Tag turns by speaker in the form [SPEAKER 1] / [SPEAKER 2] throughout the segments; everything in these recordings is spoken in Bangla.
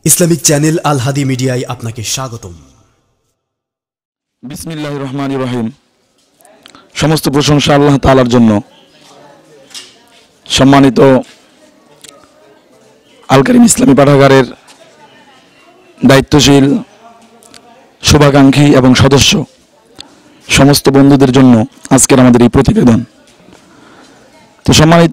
[SPEAKER 1] ইসলামিক চ্যানেল আল হাদি মিডিয়ায় আপনাকে স্বাগতম।
[SPEAKER 2] বিসমিল্লাহির রহমানির রহিম। সমস্ত প্রশংসা আল্লাহ তাআলার জন্য। সম্মানিত আল কারিম ইসলামী পাঠাগারের দায়িত্বশীল, শুভাকাঙ্ক্ষী এবং সদস্য সমস্ত বন্ধুদের জন্য আজকের আমাদের এই প্রতিবেদন। তো সম্মানিত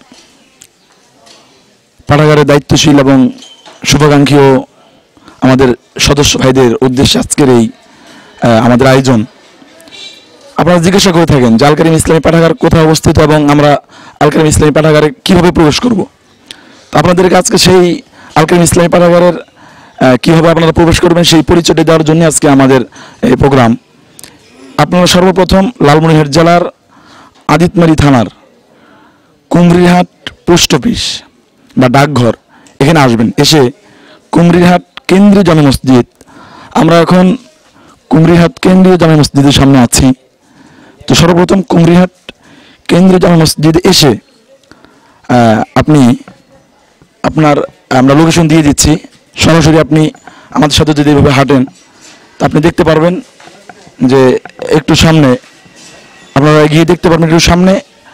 [SPEAKER 2] পাঠাগারের দায়িত্বশীল এবং শুভাকাঙ্ক্ষী ও আমাদের সদস্য ভাইদের উদ্দেশ্যে আজকের এই আমাদের আয়োজন। আপনারা জিজ্ঞাসা করে থাকেন যে আল কারিম ইসলামী পাঠাগার কোথায় অবস্থিত এবং আমরা আল কারিম ইসলামী পাঠাগারে কীভাবে প্রবেশ করব। তো আপনাদেরকে আজকে সেই আল কারিম ইসলামী পাঠাগারের কীভাবে আপনারা প্রবেশ করবেন সেই পরিচয়টি দেওয়ার জন্য আজকে আমাদের এই প্রোগ্রাম। আপনারা সর্বপ্রথম লালমনিরহাট জেলার আদিতমারি থানার কুমরিরহাট পোস্ট অফিস বা ডাকঘর এখানে আসবেন। এসে কুমরিরহাট কেন্দ্রীয় জামে মসজিদ, আমরা এখন কুমরিরহাট কেন্দ্রীয় জামে মসজিদের সামনে আছি। তো সর্বপ্রথম কুমরিরহাট কেন্দ্রীয় জামে মসজিদে এসে আমরা লোকেশন দিয়ে দিচ্ছি। সরাসরি আপনি আমাদের সাথে যদি এভাবে হাঁটেন তা আপনি দেখতে পারবেন যে একটু সামনে আপনারা গিয়ে দেখতে পারবেন একটু সামনে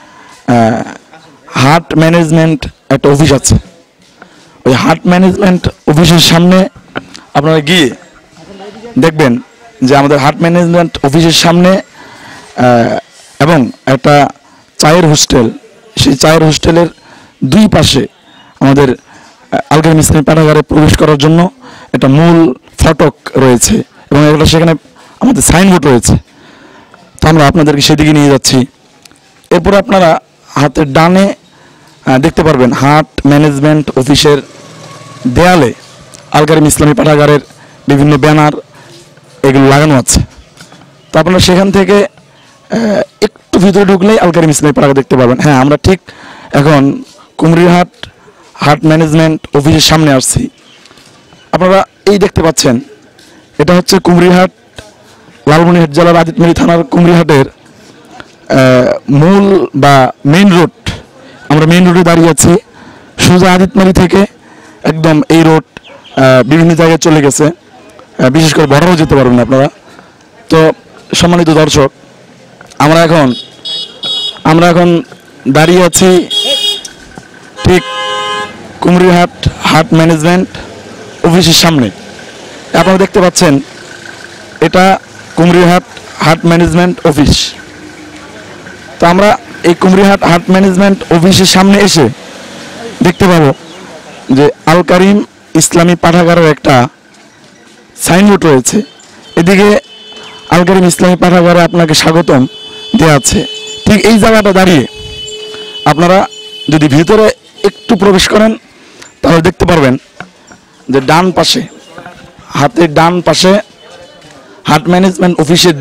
[SPEAKER 2] হাট ম্যানেজমেন্ট একটা অফিস আছে। ওই হাট ম্যানেজমেন্ট অফিসের সামনে আপনারা গিয়ে দেখবেন যে আমাদের হাট ম্যানেজমেন্ট অফিসের সামনে এবং একটা চায়ের হোস্টেল, সেই চায়ের হোস্টেলের দুই পাশে আমাদের আল কারিম ইসলামী পাঠাগারে প্রবেশ করার জন্য একটা মূল ফটক রয়েছে এবং একটা সেখানে আমাদের সাইনবোর্ড রয়েছে। তো আমরা আপনাদেরকে সেদিকে নিয়ে যাচ্ছি। এরপর আপনারা হাতের ডানে দেখতে পারবেন হাট ম্যানেজমেন্ট অফিসের দেয়ালে আল কারিম ইসলামী পাঠাগারের বিভিন্ন ব্যানার এগুলো লাগানো আছে। তো আপনারা সেখান থেকে একটু ভিতরে ঢুকলেই আল কারিম ইসলামী পাঠাগার দেখতে পাবেন। হ্যাঁ, আমরা ঠিক এখন কুমরিরহাট হাট ম্যানেজমেন্ট অফিসের সামনে আসছি। আপনারা এই দেখতে পাচ্ছেন, এটা হচ্ছে কুমরিরহাট লালমনিরহাট জেলার আদিতমারি থানার কুমরিরহাটের মূল বা মেইন রোড। আমরা মেইন রোডে দাঁড়িয়ে আছি। সোজা আদিতমারি থেকে একদম এই রোড বিভিন্ন জায়গায় চলে গেছে, বিশেষ করে বড়রাও যেতে পারবেন আপনারা। তো সম্মানিত দর্শক, আমরা এখন দাঁড়িয়ে আছি ঠিক কুমরিরহাট হাট ম্যানেজমেন্ট অফিসের সামনে। আপনারা দেখতে পাচ্ছেন এটা কুমরিরহাট হাট ম্যানেজমেন্ট অফিস। তো আমরা এই কুমরিরহাট হাট ম্যানেজমেন্ট অফিসের সামনে এসে দেখতে পাবো যে আল কারিম ইসলামী পাঠাগারের একটা সাইনবোর্ড রয়েছে। এদিকে আল কারিম ইসলামী পাঠাগারে আপনাকে স্বাগতম দেওয়া আছে। ঠিক এই জায়গাটা দাঁড়িয়ে আপনারা যদি ভিতরে একটু প্রবেশ করেন তাহলে দেখতে পারবেন যে ডান পাশে, হাতের ডান পাশে হাট ম্যানেজমেন্ট অফিসের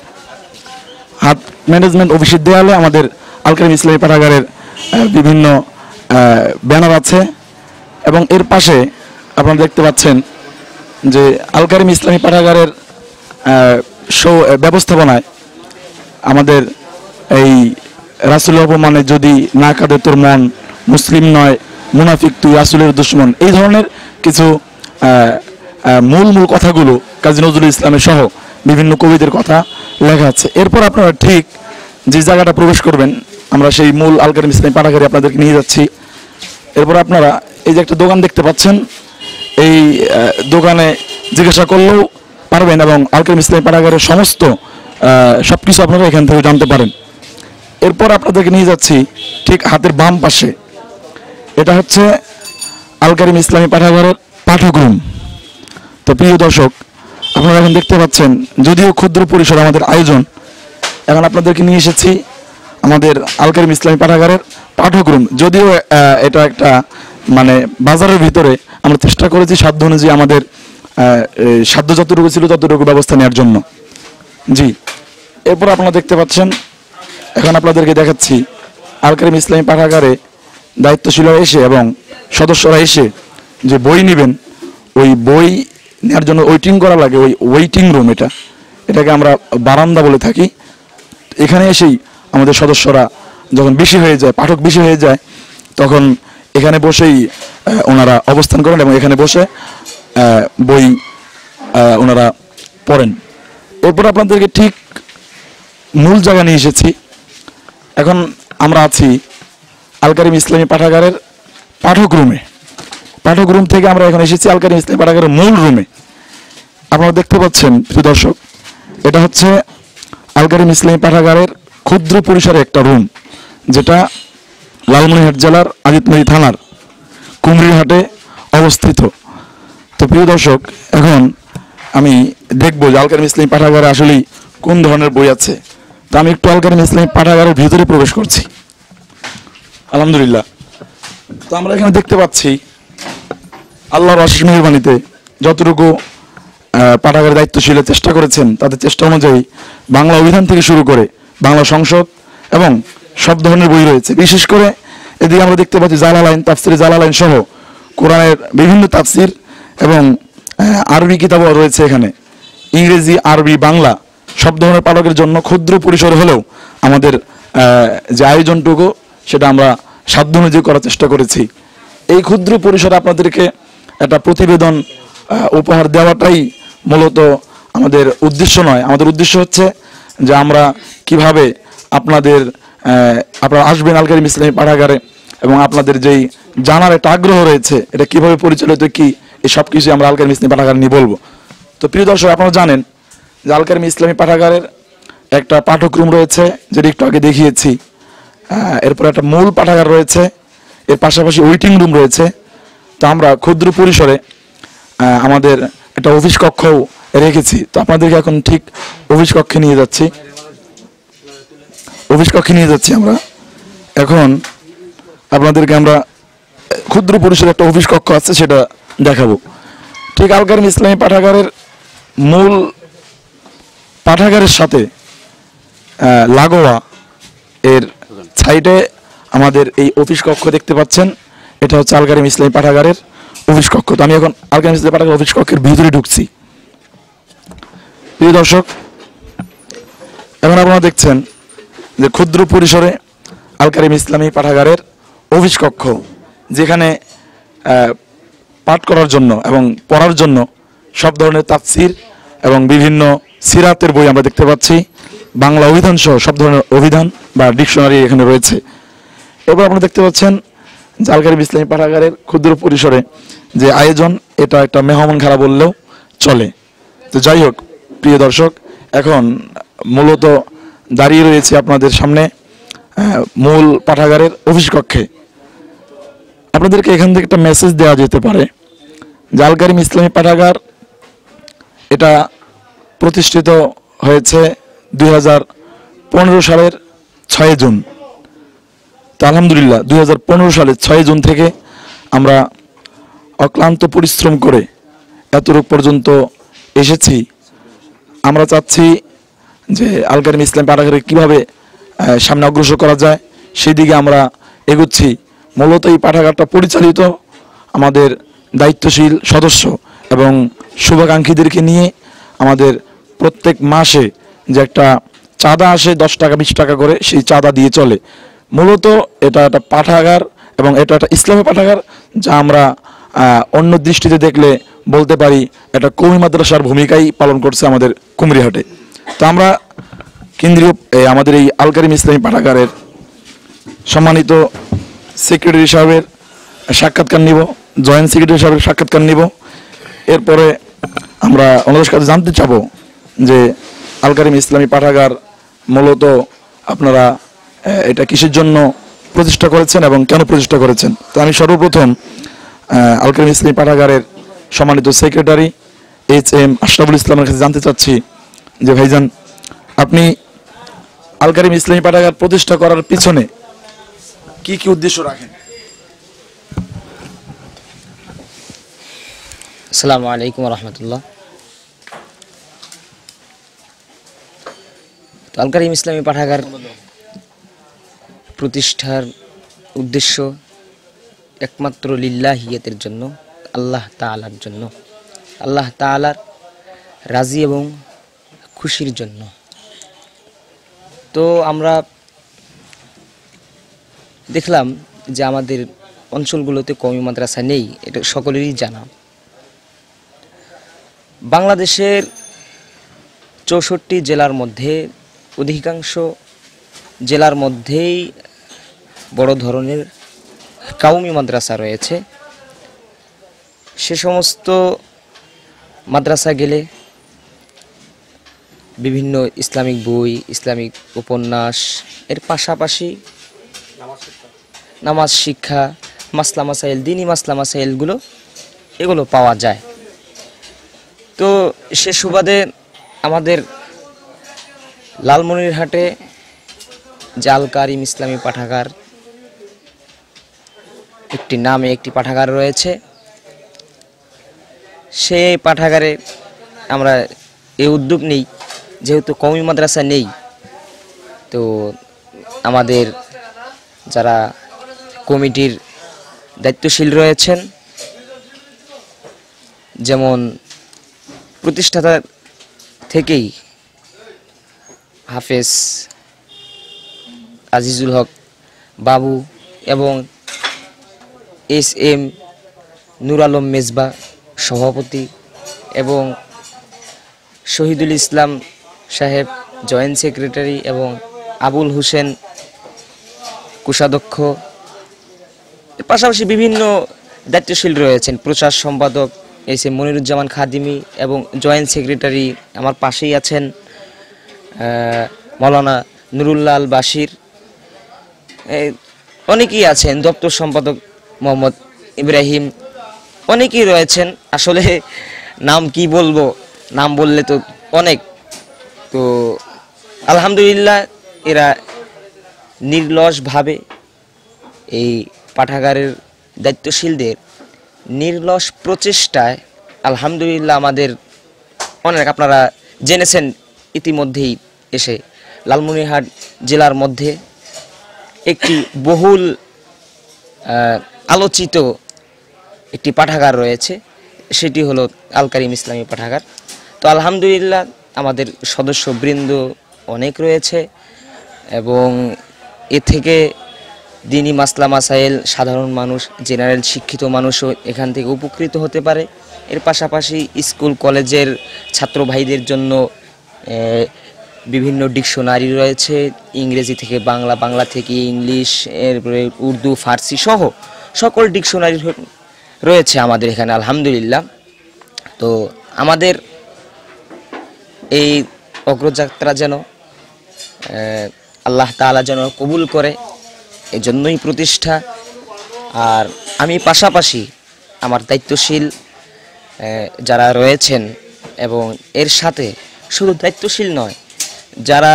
[SPEAKER 2] দেয়ালে আমাদের আল কারিম ইসলামী পাঠাগারের বিভিন্ন ব্যানার আছে এবং এর পাশে আপনারা দেখতে পাচ্ছেন যে আল কারিম ইসলামী পাঠাগারের ব্যবস্থাপনায় আমাদের এই রাসূলের অপমানে যদি না কাঁদে তোর মন, মুসলিম নয় মুনাফিক তুই রাসূলের দুশমন, এই ধরনের কিছু মূল কথাগুলো কাজী নজরুল ইসলামের সহ বিভিন্ন কবিদের কথা লেখা আছে। এরপর আপনারা ঠিক যে জায়গাটা প্রবেশ করবেন, আমরা সেই মূল আল কারিম ইসলামী পাঠাগারে আপনাদেরকে নিয়ে যাচ্ছি। এরপর আপনারা এই যে একটা দোকান দেখতে পাচ্ছেন, এই দোকানে জিজ্ঞাসা করলেও পারবেন এবং আল কারিম ইসলামী পাঠাগারের সমস্ত সব কিছু আপনারা এখান থেকে জানতে পারেন। এরপর আপনাদেরকে নিয়ে যাচ্ছি ঠিক হাতের বাম পাশে, এটা হচ্ছে আল কারিম ইসলামী পাঠাগারের পাঠকরুম। তো প্রিয় দর্শক, আপনারা এখন দেখতে পাচ্ছেন যদিও ক্ষুদ্র পরিসর আমাদের আয়োজন, এখন আপনাদেরকে নিয়ে এসেছি আমাদের আল কারিম ইসলামী পাঠাগারের পাঠকরুম। যদিও এটা একটা বাজারের ভিতরে, আমরা চেষ্টা করেছি সাধ্য অনুযায়ী আমাদের সাধ্য যতটুকু ছিল ততটুকু ব্যবস্থা নেওয়ার জন্য। জি, এরপর আপনারা দেখতে পাচ্ছেন, এখন আপনাদেরকে দেখাচ্ছি আল কারিম ইসলামী পাঠাগারে দায়িত্বশীলরা এসে এবং সদস্যরা এসে যে বই নেবেন, ওই বই নেওয়ার জন্য ওয়েটিং করা লাগে, ওই ওয়েটিং রুম, এটাকে আমরা বারান্দা বলে থাকি। এখানে এসেই আমাদের সদস্যরা যখন বেশি হয়ে যায়, পাঠক বেশি হয়ে যায়, তখন এখানে বসেই ওনারা অবস্থান করেন এবং এখানে বসে বই ওনারা পড়েন। এরপর আপনাদেরকে ঠিক মূল জায়গা নিয়ে এসেছি। এখন আমরা আছি আল কারিম ইসলামী পাঠাগারের পাঠক রুমে। পাঠক রুম থেকে আমরা এখন এসেছি আল কারিম ইসলামী পাঠাগারের মূল রুমে। আপনারা দেখতে পাচ্ছেন প্রিয় দর্শক, এটা হচ্ছে আল কারিম ইসলামী পাঠাগারের ক্ষুদ্র পরিসরে একটা রুম, যেটা লালমনিরহাট জেলার আজিতমতি থানার কুমরিরহাটে অবস্থিত। তো প্রিয় দর্শক, এখন আমি দেখবো যে আল কারিম ইসলামী পাঠাগারে আসলে কোন ধরনের বই আছে। তো আমি একটু আল কারিম ইসলামী পাঠাগারের ভিতরে প্রবেশ করছি। আলহামদুলিল্লাহ। তো আমরা এখানে দেখতে পাচ্ছি আল্লাহর অশেষ মেহেরবানিতে যতটুকু পাঠাগারের দায়িত্বশীল চেষ্টা করেছেন, তাদের চেষ্টা অনুযায়ী বাংলা অভিধান থেকে শুরু করে বাংলা সংসদ এবং সব ধরনের বই রয়েছে। বিশেষ করে এদিকে আমরা দেখতে পাচ্ছি জালালাইন, তাফসিরে জালালাইন সহ কোরআনের বিভিন্ন তাফসির এবং আরবি কিতাবও রয়েছে এখানে। ইংরেজি, আরবি, বাংলা সব ধরনের পাঠকের জন্য ক্ষুদ্র পরিসর হলেও আমাদের যে আয়োজনটুকু সেটা আমরা সাধ্য অনুযায়ী করার চেষ্টা করেছি। এই ক্ষুদ্র পরিসরে আপনাদেরকে একটা প্রতিবেদন উপহার দেওয়াটাই মূলত আমাদের উদ্দেশ্য নয়। আমাদের উদ্দেশ্য হচ্ছে যে আমরা কিভাবে আপনারা আসবেন আল কারিম ইসলামী পাঠাগারে এবং আপনাদের যেই জানার একটা আগ্রহ রয়েছে এটা কিভাবে পরিচালিত, কি এই সব কিছু আমরা আল কারিম ইসলামী পাঠাগার নিয়ে বলবো। তো প্রিয় দর্শক, আপনারা জানেন যে আল কারিম ইসলামী পাঠাগারের একটা পাঠক রুম রয়েছে, যেটা একটু আগে দেখিয়েছি। এরপর একটা মূল পাঠাগার রয়েছে, এর পাশাপাশি ওয়েটিং রুম রয়েছে। তো আমরা ক্ষুদ্র পরিসরে আমাদের একটা অফিস কক্ষও রেখেছি। তো আপনাদেরকে এখন ঠিক অফিস কক্ষে নিয়ে যাচ্ছি। আমরা এখন আপনাদেরকে আমরা ক্ষুদ্র পরিসরে একটা অফিস কক্ষ আছে সেটা দেখাবো। ঠিক আল কারিম ইসলামী পাঠাগারের মূল পাঠাগারের সাথে লাগোয়া এর সাইডে আমাদের এই অফিস কক্ষ দেখতে পাচ্ছেন। এটা হচ্ছে আল কারিম ইসলামী পাঠাগারের অফিস কক্ষ। তো আমি এখন আল কারিম ইসলামী পাঠাগারের অফিস কক্ষের ভিতরে ঢুকছি। প্রিয় দর্শক, এখন আপনারা দেখছেন যে ক্ষুদ্র পরিসরে আল কারিম ইসলামী পাঠাগারের অফিস কক্ষ, যেখানে পাঠ করার জন্য এবং পড়ার জন্য সব ধরনের তাফসির এবং বিভিন্ন সিরাতের বই আমরা দেখতে পাচ্ছি। বাংলা অভিধান সহ সব ধরনের অভিধান বা ডিকশনারি এখানে রয়েছে। এবার আপনারা দেখতে পাচ্ছেন যে আল কারিম ইসলামী পাঠাগারের ক্ষুদ্র পরিসরে যে আয়োজন, এটা একটা মেহমান খানা বললেও চলে। তো যাই হোক প্রিয় দর্শক, এখন মূলত দাঁড়িয়ে রয়েছে আপনাদের সামনে মূল পাঠাগারের অফিস কক্ষে। আপনাদেরকে এখান থেকে একটা মেসেজ দেওয়া যেতে পারে যে আল কারিম ইসলামী পাঠাগার এটা প্রতিষ্ঠিত হয়েছে 2015 সালের 6 জুন। তো আলহামদুলিল্লাহ 2015 সালের 6 জুন থেকে আমরা অক্লান্ত পরিশ্রম করে এতটুক পর্যন্ত এসেছি। আমরা চাচ্ছি যে আল কারিম ইসলামী পাঠাগারে কীভাবে সামনে অগ্রসর করা যায় সেই দিকে আমরা এগোচ্ছি। মূলত এই পাঠাগারটা পরিচালিত আমাদের দায়িত্বশীল সদস্য এবং শুভাকাঙ্ক্ষীদেরকে নিয়ে। আমাদের প্রত্যেক মাসে যে একটা চাঁদা আসে 10 টাকা 20 টাকা করে, সেই চাঁদা দিয়ে চলে। মূলত এটা একটা পাঠাগার এবং এটা একটা ইসলামী পাঠাগার, যা আমরা অন্য দৃষ্টিতে দেখলে বলতে পারি এটা কওমি মাদ্রাসার ভূমিকাই পালন করছে আমাদের কুমরিরহাটে। তো আমরা কেন্দ্রীয় আমাদের এই আল কারিম ইসলামী পাঠাগারের সম্মানিত সেক্রেটারি সাহেবের সাক্ষাৎকার নিব, জয়েন্ট সেক্রেটারি সাহেবের সাক্ষাৎকার নিব। এরপরে আমরা ওনাদের কাছে জানতে চাবো যে আল কারিম ইসলামী পাঠাগার মূলত আপনারা এটা কিসের জন্য প্রতিষ্ঠা করেছেন এবং কেন প্রতিষ্ঠা করেছেন। তো আমি সর্বপ্রথম আল কারিম ইসলামী পাঠাগারের সম্মানিত সেক্রেটারি HM আশরাফুল ইসলামের কাছে জানতে চাচ্ছি যে ভাইজান, আপনি আল কারিম ইসলামী পাঠাগার প্রতিষ্ঠা করার পিছনে কি কি উদ্দেশ্য রাখেন?
[SPEAKER 3] আসসালামু আলাইকুম রহমতুল্লাহ। আল কারিম ইসলামী পাঠাগার প্রতিষ্ঠার উদ্দেশ্য একমাত্র লিল্লাহিয়াতের জন্য, আল্লাহ তাআলার জন্য, আল্লাহ তাআলার রাজি এবং খুশির জন্য। তো আমরা দেখলাম যে আমাদের অঞ্চলগুলোতে কওমি মাদ্রাসা নেই, এটা সকলেরই জানা। বাংলাদেশের 64 জেলার মধ্যে অধিকাংশ জেলার মধ্যেই বড় ধরনের কওমি মাদ্রাসা রয়েছে। সে সমস্ত মাদ্রাসা গেলে বিভিন্ন ইসলামিক বই, ইসলামিক উপন্যাস, এর পাশাপাশি নামাজ শিক্ষা, মাসলা মাসাইল, দ্বীনি মাসলা মাসাইলগুলো এগুলো পাওয়া যায়। তো সে সুবাদে আমাদের লালমনিরহাটে জাল কারিম ইসলামী পাঠাগার একটি নামে একটি পাঠাগার রয়েছে। সেই পাঠাগারে আমরা এই উদ্যোগ নেই, যেহেতু কওমি মাদ্রাসা নেই, তো আমাদের যারা কমিটির দায়িত্বশীল রয়েছেন, যেমন প্রতিষ্ঠাতা থেকেই হাফেজ আজিজুল হক বাবু এবং SM নূর আলম মেজবা সভাপতি এবং শহীদুল ইসলাম সাহেব জয়েন্ট সেক্রেটারি এবং আবুল হোসেন কোষাধ্যক্ষ, এর পাশাপাশি বিভিন্ন দায়িত্বশীল রয়েছেন, প্রচার সম্পাদক SM মনিরুজ্জামান খাদিমি এবং জয়েন্ট সেক্রেটারি আমার পাশেই আছেন মাওলানা নুরুল্লাহ আল বাশির, অনেকেই আছেন, দপ্তর সম্পাদক মোহাম্মদ ইব্রাহিম, অনেকেই রয়েছেন। আসলে নাম কি বলবো, নাম বললে তো অনেক। তো আলহামদুলিল্লাহ এরা নির্লসভাবে এই পাঠাগারের দায়িত্বশীলদের নির্লস প্রচেষ্টায় আলহামদুলিল্লাহ আমাদের অনেক, আপনারা জেনেছেন ইতিমধ্যেই এসে, লালমনিরহাট জেলার মধ্যে একটি বহুল আলোচিত একটি পাঠাগার রয়েছে, সেটি হলো আল কারিম ইসলামী পাঠাগার। তো আলহামদুলিল্লাহ আমাদের সদস্যবৃন্দ অনেক রয়েছে এবং এ থেকে দ্বীনি মাসলা মাসাইল, সাধারণ মানুষ, জেনারেল শিক্ষিত মানুষও এখান থেকে উপকৃত হতে পারে। এর পাশাপাশি স্কুল কলেজের ছাত্র ভাইদের জন্য বিভিন্ন ডিকশনারি রয়েছে, ইংরেজি থেকে বাংলা, বাংলা থেকে ইংলিশ, এরপরে উর্দু, ফার্সি সহ সকল ডিকশনারি রয়েছে আমাদের এখানে আলহামদুলিল্লাহ। তো আমাদের এই অগ্রযাত্রা যেন আল্লাহ তাআলা যেন কবুল করে, এজন্যই প্রতিষ্ঠা। আর আমি পাশাপাশি আমার দায়িত্বশীল যারা রয়েছেন এবং এর সাথে শুধু দায়িত্বশীল নয়, যারা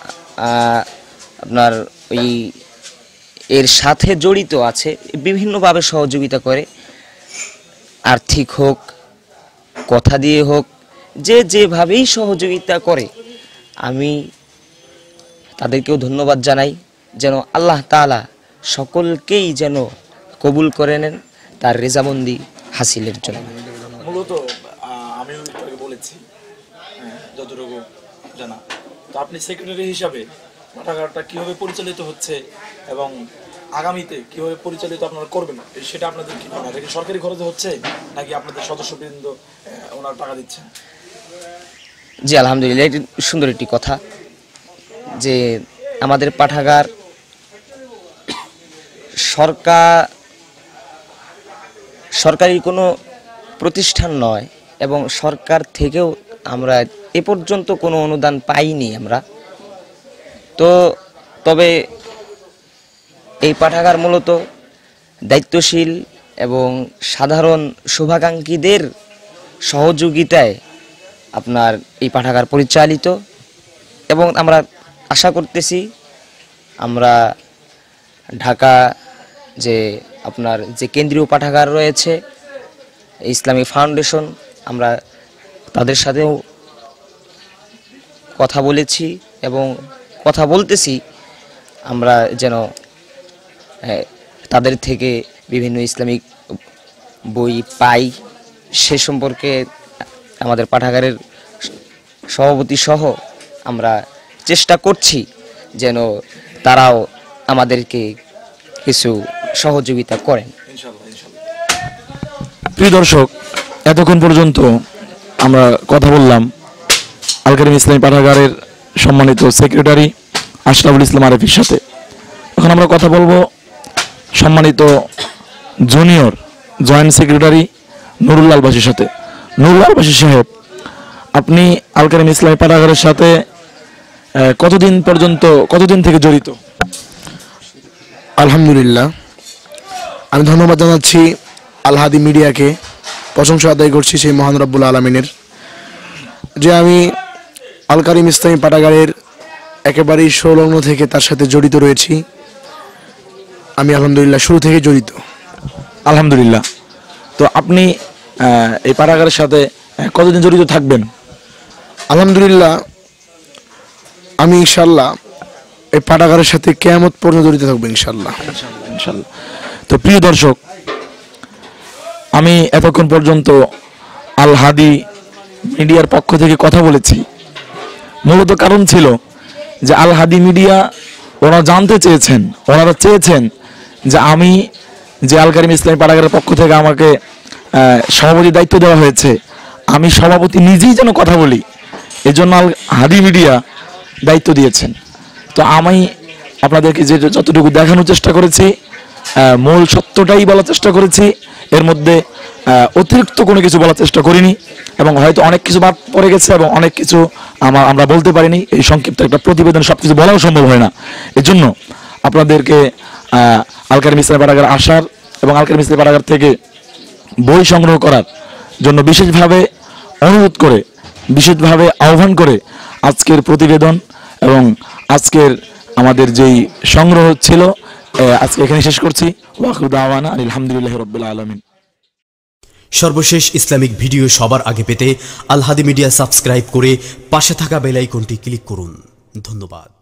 [SPEAKER 3] আপনার ওই এর সাথে জড়িত আছে, বিভিন্নভাবে সহযোগিতা করে, আর্থিক হোক, কথা দিয়ে হোক, যে যেভাবেই সহযোগিতা করে, আমি তাদেরকেও ধন্যবাদ জানাই। যেন আল্লাহ তাআলা সকলকেই যেন কবুল করে নেন তার রেজামন্দি হাসিলের জন্য।
[SPEAKER 2] মূলত আমি বলেছি যতটুকু জানা, তো আপনি সেক্রেটারি হিসাবে পাঠাগারটা কিভাবে পরিচালিত হচ্ছে এবং আগামীতে কিভাবে পরিচালিত আপনারা করবেন, সেটা আপনাদের কি মনে হয়? সরকারি খরচে হচ্ছে নাকি আপনাদের সদস্যবৃন্দ ওনারা টাকা দিচ্ছেন?
[SPEAKER 3] জি আলহামদুলিল্লাহ, এটি সুন্দর একটি কথা যে আমাদের পাঠাগার সরকারি কোনো প্রতিষ্ঠান নয় এবং সরকার থেকেও আমরা এ পর্যন্ত কোনো অনুদান পাইনি আমরা। তো তবে এই পাঠাগার মূলত দায়িত্বশীল এবং সাধারণ শুভাকাঙ্ক্ষীদের সহযোগিতায় আপনার এই পাঠাগার পরিচালিত এবং আমরা আশা করতেছি আমরা ঢাকা যে আপনার যে কেন্দ্রীয় পাঠাগার রয়েছে ইসলামী ফাউন্ডেশন, আমরা তাদের সাথেও কথা বলেছি এবং কথা বলতেছি, আমরা যেন তাদের থেকে বিভিন্ন ইসলামিক বই পাই। সে সম্পর্কে আমাদের পাঠাগারের সভাপতি সহ আমরা চেষ্টা করছি যেন তারাও আমাদেরকে কিছু সহযোগিতা করেন।
[SPEAKER 2] প্রিয় দর্শক, এতক্ষণ পর্যন্ত আমরা কথা বললাম আল কারিম ইসলামী পাঠাগারের সম্মানিত সেক্রেটারি আশরাফুল ইসলাম আরেফির সাথে। এখন আমরা কথা বলবো সম্মানিত জুনিয়র জয়েন্ট সেক্রেটারি নুরুল আলবাসীর সাথে। নুরুল আলবাসী সাহেব, আপনি আল কারিম ইসলামী পাঠাগারের সাথে কতদিন থেকে জড়িত?
[SPEAKER 4] আলহামদুলিল্লাহ, আমি ধন্যবাদ জানাচ্ছি আল হাদি মিডিয়াকে, প্রশংসা আদায় করছি সেই মহান রব্বুল আলমিনের, যে আমি আল কারিম ইসলামী পাঠাগারের একেবারেই সংলগ্ন থেকে তার সাথে জড়িত রয়েছি। আমি আলহামদুলিল্লাহ শুরু থেকে জড়িত।
[SPEAKER 2] আলহামদুলিল্লাহ। তো আপনি এই পাঠাগারের সাথে কতদিন জড়িত থাকবেন?
[SPEAKER 4] আলহামদুলিল্লাহ, আমি ইনশাল্লাহ এই পাঠাগারের সাথে কিয়ামত পর্যন্ত জড়িত থাকবো ইনশাল্লাহ।
[SPEAKER 2] ইনশাআল্লাহ। তো প্রিয় দর্শক, আমি এতক্ষণ পর্যন্ত আল হাদি মিডিয়ার পক্ষ থেকে কথা বলেছি। মূলত কারণ ছিল যে আল হাদি মিডিয়া ওনারা জানতে চেয়েছেন, ওনারা চেয়েছেন যে আমি যে আল কারিম ইসলামী পাঠাগারের পক্ষ থেকে আমাকে সভাপতির দায়িত্ব দেওয়া হয়েছে, আমি সভাপতি নিজেই যেন কথা বলি, এজন্য আল হাদি মিডিয়া দায়িত্ব দিয়েছেন। তো আমি আপনাদেরকে যে যতটুকু দেখানোর চেষ্টা করেছি, মূল সত্যটাই বলার চেষ্টা করেছি, এর মধ্যে অতিরিক্ত কোনো কিছু বলার চেষ্টা করিনি, এবং হয়তো অনেক কিছু বাদ পড়ে গেছে এবং অনেক কিছু আমরা বলতে পারিনি। এই সংক্ষিপ্ত একটা প্রতিবেদন সব কিছু বলাও সম্ভব হয় না। এজন্য আপনাদেরকে আল কারিম ইসলামী পাঠাগার আসার এবং আল কারিম ইসলামী পাঠাগার থেকে বই সংগ্রহ করার জন্য বিশেষভাবে অনুরোধ করে, বিশেষভাবে আহ্বান করে আজকের প্রতিবেদন এবং আজকের আমাদের যেই সংগ্রহ ছিল আজকে এখানে শেষ করছি। ওয়াখিরু দাওয়ানা আলহামদুলিল্লাহি রাব্বিল আলামিন।
[SPEAKER 1] সর্বশেষ ইসলামিক ভিডিও সবার আগে পেতে আল হাদি মিডিয়া সাবস্ক্রাইব করে পাশে থাকা বেল আইকনটি ক্লিক করুন। ধন্যবাদ।